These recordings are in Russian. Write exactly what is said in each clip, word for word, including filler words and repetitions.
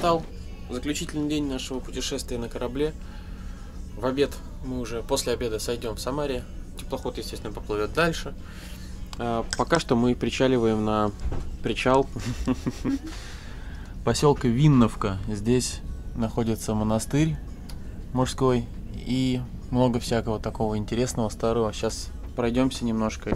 настал заключительный день нашего путешествия на корабле. В обед мы уже после обеда сойдем в Самаре. Теплоход, естественно, поплывет дальше. А пока что мы причаливаем на причал поселка Винновка. Здесь находится монастырь мужской и много всякого такого интересного, старого. Сейчас пройдемся немножко.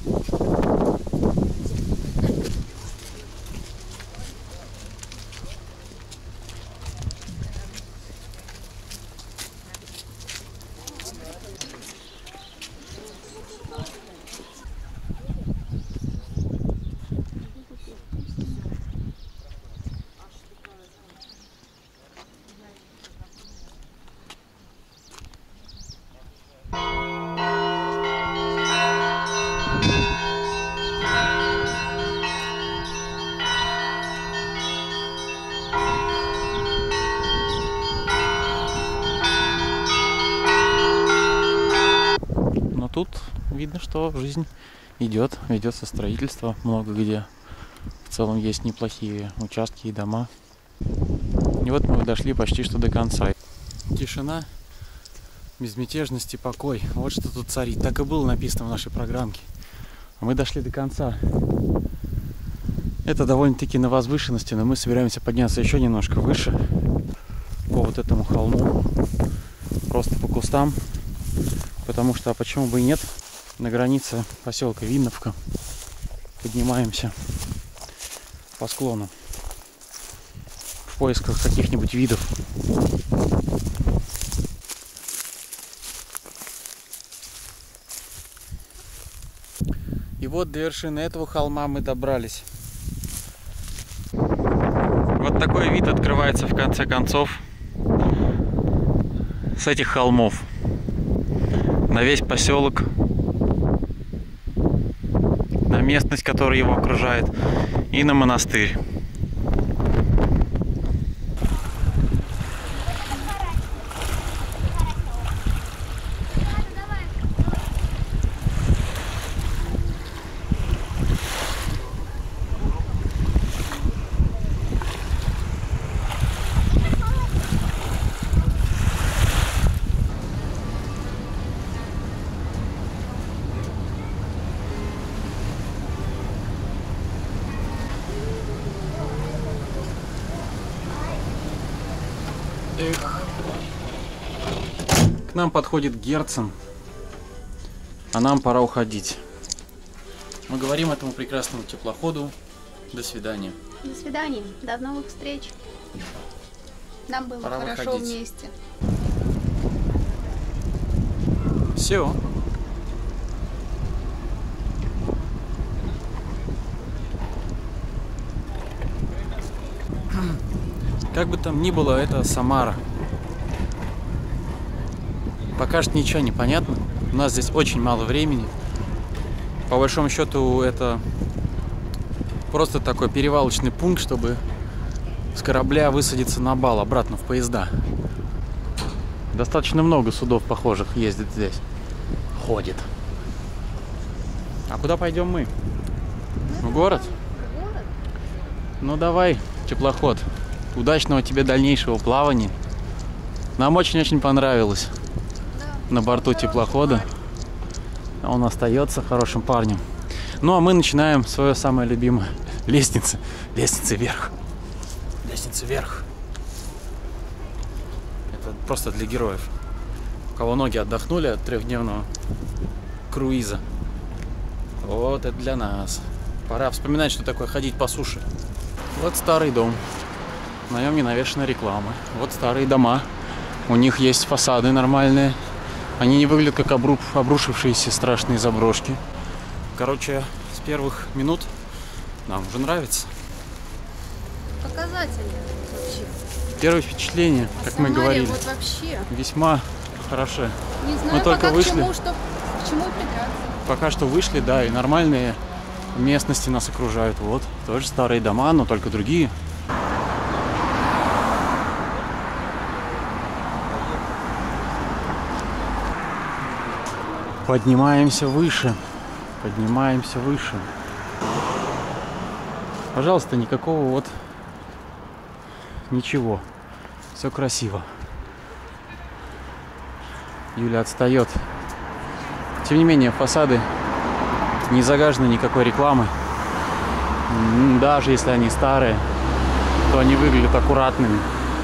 Тут видно, что жизнь идет, ведется строительство много где. В целом есть неплохие участки и дома. И вот мы дошли почти что до конца. Тишина, безмятежность и покой. Вот что тут царит. Так и было написано в нашей программке. А мы дошли до конца. Это довольно-таки на возвышенности, но мы собираемся подняться еще немножко выше по вот этому холму. Просто по кустам. Потому что, а почему бы и нет, на границе поселка Винновка поднимаемся по склону в поисках каких-нибудь видов. И вот до вершины этого холма мы добрались. Вот такой вид открывается в конце концов с этих холмов. На весь поселок, на местность, которая его окружает, и на монастырь. Эх. К нам подходит Герцен, а нам пора уходить. Мы говорим этому прекрасному теплоходу до свидания. До свидания, до новых встреч. Нам было пора хорошо выходить. Вместе. Все. Как бы там ни было, это Самара. Пока что ничего не понятно. У нас здесь очень мало времени. По большому счету, это просто такой перевалочный пункт, чтобы с корабля высадиться на бал обратно в поезда. Достаточно много судов похожих ездит здесь. Ходит. А куда пойдем мы? В город? Ну давай, теплоход. Удачного тебе дальнейшего плавания. Нам очень-очень понравилось на борту теплохода. Он остается хорошим парнем. Ну а мы начинаем свое самое любимое. Лестница. Лестница вверх. Лестница вверх. Это просто для героев. У кого ноги отдохнули от трехдневного круиза. Вот это для нас. Пора вспоминать, что такое ходить по суше. Вот старый дом. На нем не навешана реклама. Вот старые дома. У них есть фасады нормальные. Они не выглядят как обру... обрушившиеся страшные заброшки. Короче, с первых минут нам уже нравится. Показательно вообще. Первое впечатление, как мы говорили, вот вообще. весьма хороши. Не знаю, Мы только пока вышли. К чему, что... к чему придраться. Пока что вышли, да, и нормальные местности нас окружают. Вот, тоже старые дома, но только другие. Поднимаемся выше. Поднимаемся выше. Пожалуйста, никакого вот ничего. Все красиво. Юля отстает. Тем не менее, фасады не загажены никакой рекламы. Даже если они старые, то они выглядят аккуратными.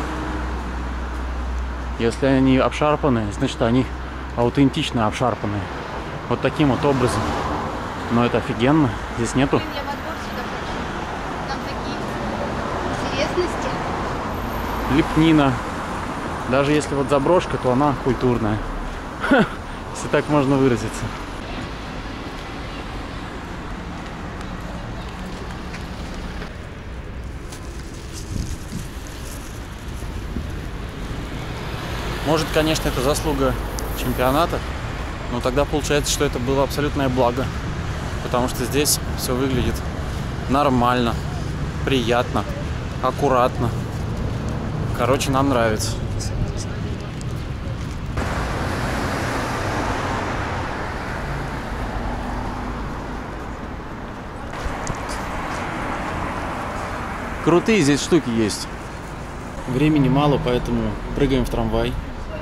Если они обшарпанные, значит они аутентично обшарпанные. Вот таким вот образом. Но это офигенно. Здесь нету. Я во двор сюда хочу. Там такие интересности. Лепнина. Даже если вот заброшка, то она культурная. Если так можно выразиться. Может, конечно, это заслуга чемпионата, но тогда получается, что это было абсолютное благо. Потому что здесь все выглядит нормально, приятно, аккуратно. Короче, нам нравится. Крутые здесь штуки есть. Времени мало, поэтому прыгаем в трамвай.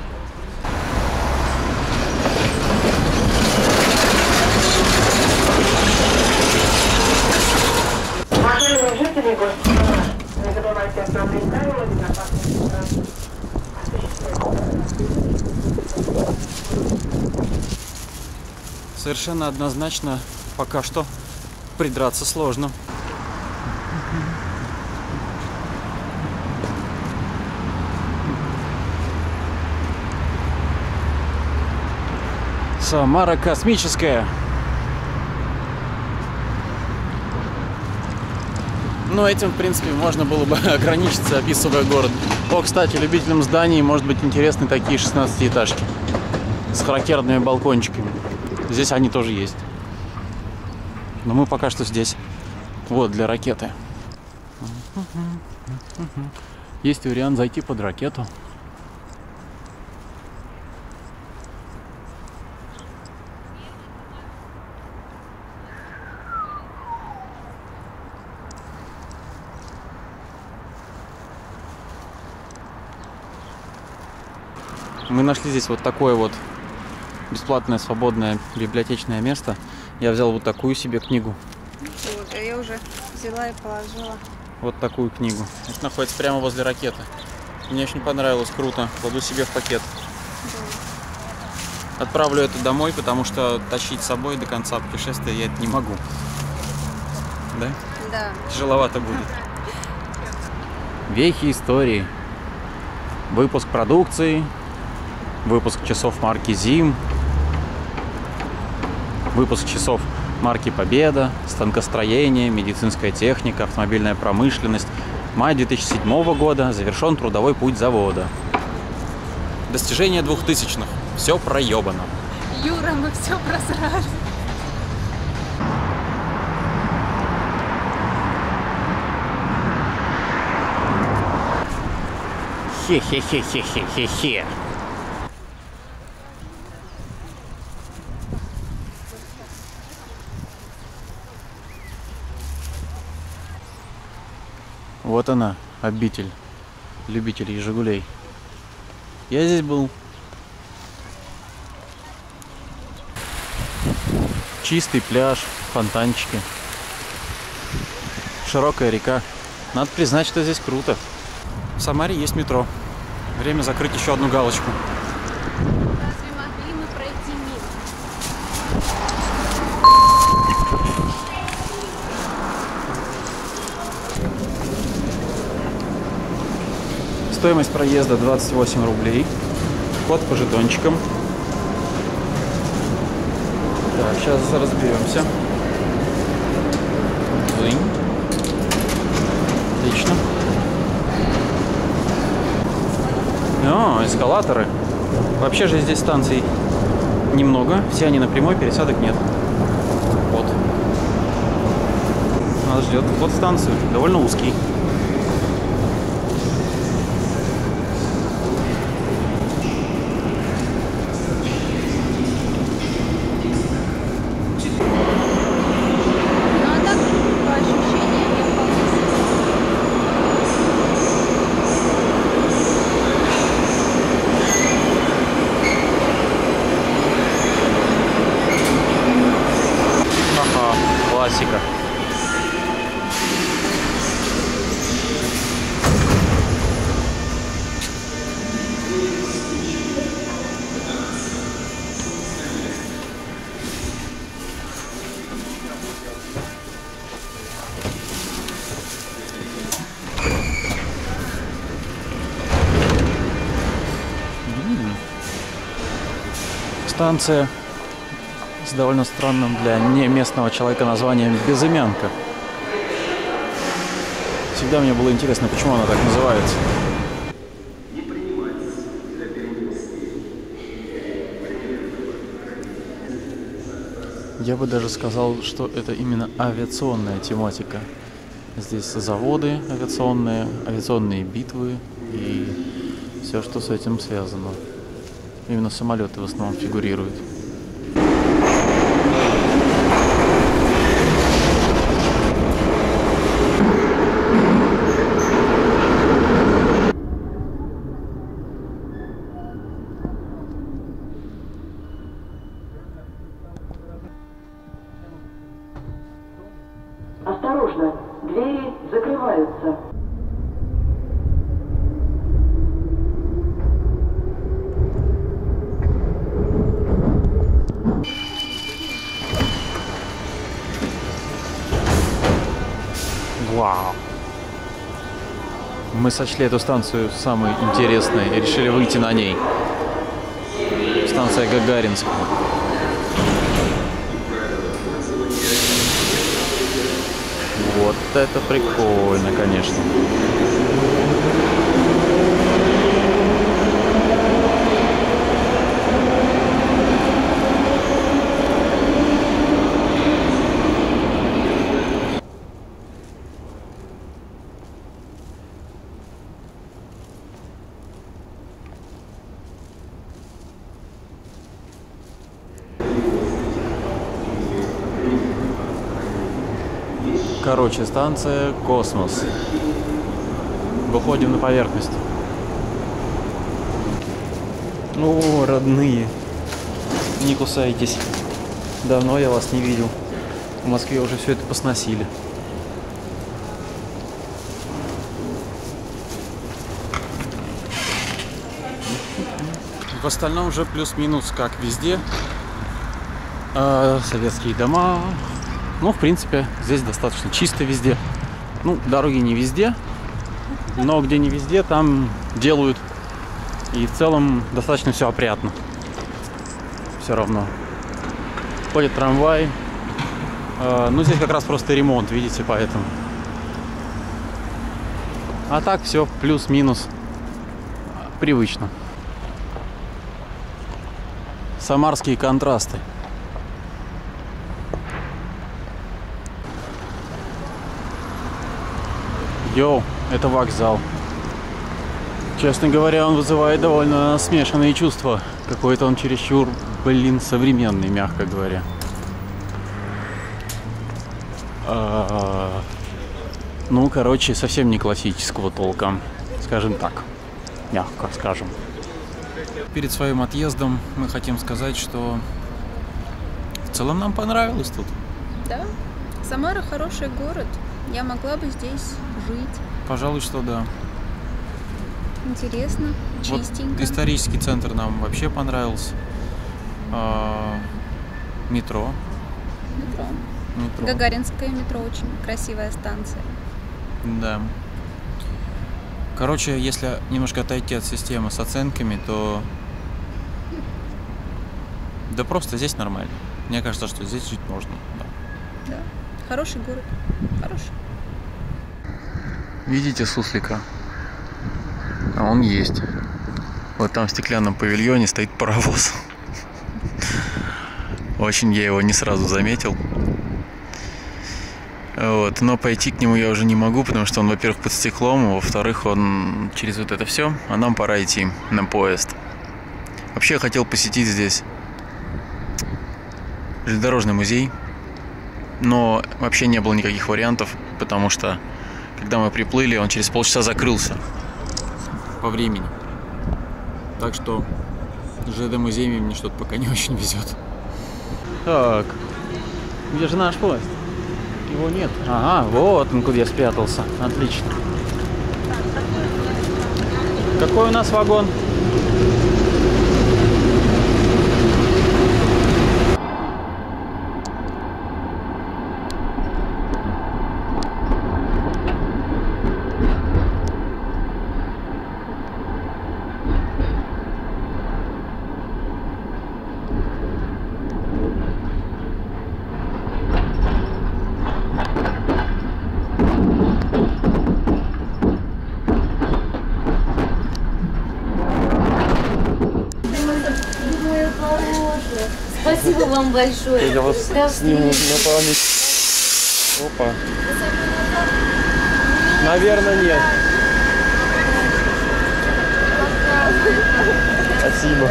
Уважаемые жители города, не забывайте остановить правила безопасности транспорта. Совершенно однозначно пока что придраться сложно. Самара космическая. Но этим, в принципе, можно было бы ограничиться, описывая город. О, кстати, любителям зданий, может быть, интересны такие шестнадцатиэтажки с характерными балкончиками. Здесь они тоже есть. Но мы пока что здесь. Вот, для ракеты. Есть вариант зайти под ракету. Мы нашли здесь вот такое вот бесплатное свободное библиотечное место. Я взял вот такую себе книгу. Вот, а я уже взяла и положила. Вот такую книгу. Это находится прямо возле ракеты. Мне очень понравилось, круто. Кладу себе в пакет. Да. Отправлю это домой, потому что тащить с собой до конца путешествия я это не могу. Да? Да. Тяжеловато будет. Вехи истории. Выпуск продукции. Выпуск часов марки ЗИМ. Выпуск часов марки Победа. Станкостроение, медицинская техника, автомобильная промышленность. Май две тысячи седьмого года. Завершен трудовой путь завода. Достижение двухтысячных. Все проебано. Юра, мы все просрали. Хе-хе-хе-хе-хе-хе-хе. Вот она, обитель любителей «Жигулей». Я здесь был. Чистый пляж, фонтанчики, широкая река. Надо признать, что здесь круто. В Самаре есть метро. Время закрыть еще одну галочку. Разве могли мы пройти мимо? Стоимость проезда двадцать восемь рублей. Вход по жетончикам. Так, сейчас разберемся. Зынь. Отлично. О, эскалаторы. Вообще же здесь станций немного. Все они на прямой, пересадок нет. Вот. Нас ждет вход в станцию. Довольно узкий. станция с довольно странным для не местного человека названием Безымянка. Всегда мне было интересно, почему она так называется. Я бы даже сказал, что это именно авиационная тематика. Здесь заводы авиационные, авиационные битвы и все, что с этим связано. Именно самолеты в основном фигурируют. Осторожно, двери закрываются. Вау! Мы сочли эту станцию самой интересной и решили выйти на ней. Станция Гагаринская. Вот это прикольно, конечно. Короче, станция Космос. Выходим на поверхность. О, родные. Не кусайтесь. Давно я вас не видел. В Москве уже все это посносили. В остальном же плюс-минус как везде. А, советские дома. Ну, в принципе, здесь достаточно чисто везде. Ну, дороги не везде, но где не везде, там делают. И в целом достаточно все опрятно. Все равно. Ходит трамвай. Э, ну, здесь как раз просто ремонт, видите, поэтому. А так все плюс-минус привычно. Самарские контрасты. Йоу, это вокзал. Честно говоря, он вызывает довольно смешанные чувства. Какой-то он чересчур, блин, современный, мягко говоря. А-а-а. Ну, короче, совсем не классического толка. Скажем так. Мягко скажем. Перед своим отъездом мы хотим сказать, что в целом нам понравилось тут. Да, Самара хороший город. Я могла бы здесь жить. Пожалуй, что да. Интересно, чистенько. Вот исторический центр нам вообще понравился. А, метро. Метро. метро. Гагаринское метро, очень красивая станция. Да. Короче, если немножко отойти от системы с оценками, то да просто здесь нормально. Мне кажется, что здесь жить можно. Да. Да. Хороший город. Хороший. Видите суслика? А он есть. Вот там в стеклянном павильоне стоит паровоз. Очень я его не сразу заметил. Вот. Но пойти к нему я уже не могу, потому что он, во-первых, под стеклом, а во-вторых, он через вот это все, а нам пора идти на поезд. Вообще я хотел посетить здесь железнодорожный музей, но вообще не было никаких вариантов, потому что когда мы приплыли, он через полчаса закрылся по времени. Так что ЖД-музеями мне что-то пока не очень везет. Так, где же наш поезд? Его нет. Ага, вот он куда я спрятался. Отлично. Какой у нас вагон? Спасибо вам большое. Я вас До сниму встречи. на память. Опа. Наверное, нет. Спасибо.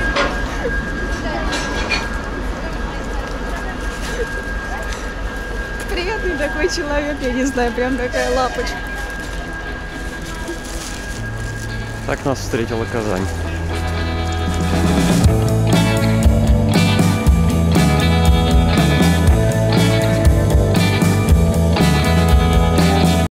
Приятный такой человек, я не знаю, прям такая лапочка. Так нас встретила Казань.